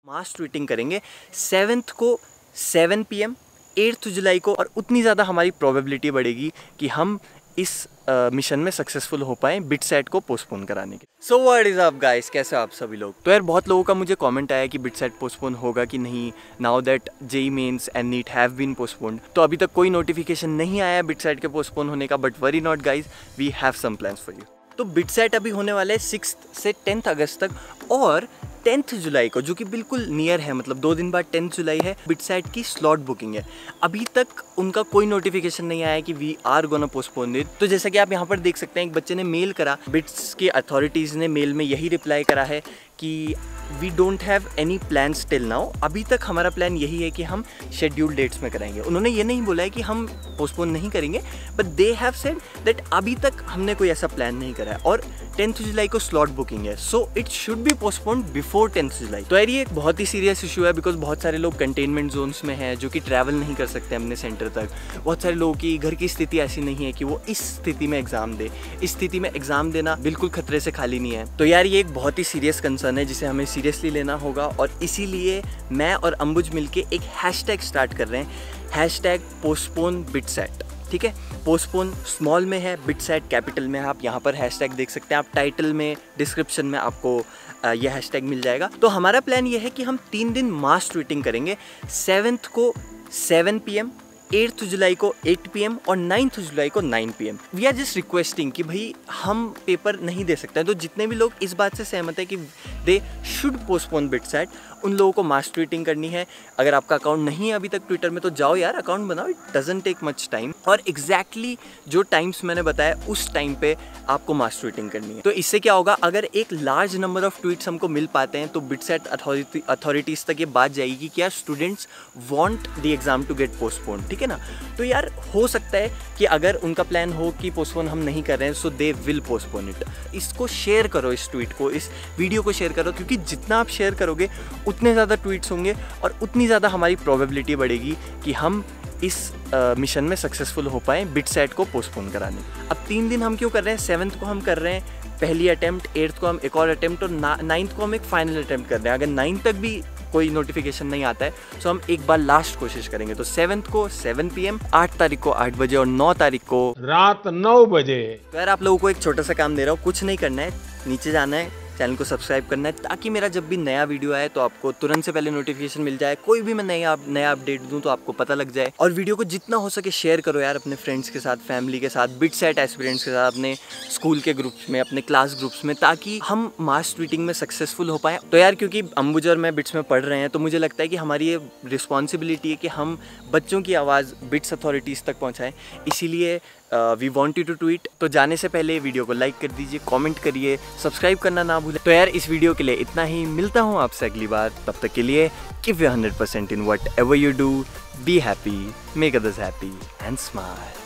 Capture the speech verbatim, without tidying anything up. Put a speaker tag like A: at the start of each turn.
A: मास tweeting करेंगे seventh को seven P M, eighth July को, और उतनी ज़्यादा हमारी प्रोबेबिलिटी बढ़ेगी कि हम इस मिशन uh, में सक्सेसफुल हो पाएँ बिटसेट को पोस्टपोन कराने के। So what is up guys, कैसे हो आप सभी लोग। तो यार बहुत लोगों का मुझे कमेंट आया कि बिटसेट पोस्टपोन होगा कि नहीं, now that JEE Mains and NEET have been postponed. तो अभी तक कोई नोटिफिकेशन नहीं आया बिटसेट के पोस्टपोन होने का, but worry not guys, we have some plans for you. तो बिटसेट अभी होने वाले हैं सिक्स्थ से टेंथ अगस्त तक, और टेंथ जुलाई को, जो कि बिल्कुल नियर है, मतलब दो दिन बाद टेंथ जुलाई है, बिटसेट की स्लॉट बुकिंग है। अभी तक उनका कोई नोटिफिकेशन नहीं आया कि we are gonna postpone it. तो जैसा कि आप यहाँ पर देख सकते हैं, एक बच्चे ने मेल करा, बिट्स की अथॉरिटीज़ ने मेल में यही रिप्लाई करा है कि we don't have any plans till now. अभी तक हमारा प्लान यही है कि हम शेड्यूल डेट्स में कराएंगे। उन्होंने ये नहीं बोला है कि हम पोस्टपोन नहीं करेंगे, but they have said that अभी तक हमने कोई ऐसा प्लान नहीं करा है, और टेंथ जुलाई को स्लॉट बुकिंग है, so it should be postponed before tenth July. तो यार ये एक बहुत ही सीरियस इशू है, बिकॉज बहुत सारे लोग कंटेनमेंट जोन्स में हैं जो कि ट्रैवल नहीं कर सकते अपने सेंटर तक। बहुत सारे लोगों की घर की स्थिति ऐसी नहीं है कि वो इस स्थिति में एग्जाम दे। इस स्थिति में एग्जाम देना बिल्कुल खतरे से खाली नहीं है। तो यार ये एक बहुत ही सीरियस कंसर्न है जिसे हमें सीरियसली लेना होगा, और इसीलिए मैं और अंबुज मिलके एक हैशटैग स्टार्ट कर रहे हैं, हैशटैग पोस्टपोन बिटसेट। ठीक है, पोस्टपोन स्मॉल में है, बिटसेट कैपिटल में है। आप यहाँ पर हैशटैग देख सकते हैं, आप टाइटल में, डिस्क्रिप्शन में आपको यह हैशटैग मिल जाएगा। तो हमारा प्लान ये है कि हम तीन दिन मास ट्वीटिंग करेंगे, सेवन्थ को seven P M, eighth July को एट पी एम, और नाइन्थ जुलाई को nine P M. We are just requesting कि भाई हम पेपर नहीं दे सकते हैं। तो जितने भी लोग इस बात से सहमत है कि दे शुड पोस्टपोन बिटसेट, उन लोगों को मास ट्वीटिंग करनी है। अगर आपका अकाउंट नहीं है अभी तक ट्विटर में, तो जाओ यार अकाउंट बनाओ, it doesn't take much time. और एग्जैक्टली exactly जो टाइम्स मैंने बताया उस टाइम पे आपको मास ट्वीटिंग करनी है। तो इससे क्या होगा, अगर एक लार्ज नंबर ऑफ ट्वीट्स हमको मिल पाते हैं तो बिटसेट अथॉरिटी अथॉरिटीज़ तक ये बात जाएगी कि यार students want the exam to get postpone. ठीक है ना, तो यार हो सकता है कि अगर उनका प्लान हो कि पोस्टपोन हम नहीं कर रहे हैं, so they will postpone it. इसको शेयर करो, इस ट्वीट को, इस वीडियो को शेयर करो, क्योंकि जितना आप शेयर करोगे उतने ज़्यादा ट्वीट्स होंगे और उतनी ज़्यादा हमारी प्रोबेबिलिटी बढ़ेगी कि हम इस मिशन uh, में सक्सेसफुल हो पाएँ बिटसेट को पोस्टपोन कराने। अब तीन दिन हम क्यों कर रहे हैं, सेवन्थ को हम कर रहे हैं पहली अटेम्प्ट, एट्थ को हम एक और अटेम्प्ट, और नाइन्थ को हम एक फाइनल अटेम्प्ट कर रहे हैं। अगर नाइन्थ तक भी कोई नोटिफिकेशन नहीं आता है तो हम एक बार लास्ट कोशिश करेंगे। तो सेवन्थ को सेवन पी एम, आठ तारीख को आठ बजे, और नौ तारीख को
B: रात नौ बजे।
A: तो यार आप लोगों को एक छोटा सा काम दे रहा हूँ, कुछ नहीं करना है, नीचे जाना है, चैनल को सब्सक्राइब करना है, ताकि मेरा जब भी नया वीडियो आए तो आपको तुरंत से पहले नोटिफिकेशन मिल जाए। कोई भी मैं नया नया अपडेट दूं तो आपको पता लग जाए। और वीडियो को जितना हो सके शेयर करो यार, अपने फ्रेंड्स के साथ, फैमिली के साथ, बिटसेट एस्पिरेंट्स के साथ, अपने स्कूल के ग्रुप्स में, अपने क्लास ग्रुप्स में, ताकि हम मास ट्वीटिंग में सक्सेसफुल हो पाएँ। तो यार क्योंकि अंबुज और मैं बिट्स में पढ़ रहे हैं, तो मुझे लगता है कि हमारी ये रिस्पॉन्सिबिलिटी है कि हम बच्चों की आवाज़ बिट्स अथॉरिटीज़ तक पहुँचाएँ। इसीलिए we want you to tweet. तो जाने से पहले वीडियो को लाइक कर दीजिए, कमेंट करिए, सब्सक्राइब करना ना भूलें। तो यार इस वीडियो के लिए इतना ही, मिलता हूँ आपसे अगली बार। तब तक के लिए give your hundred percent in whatever you do, be happy, make others happy and smile.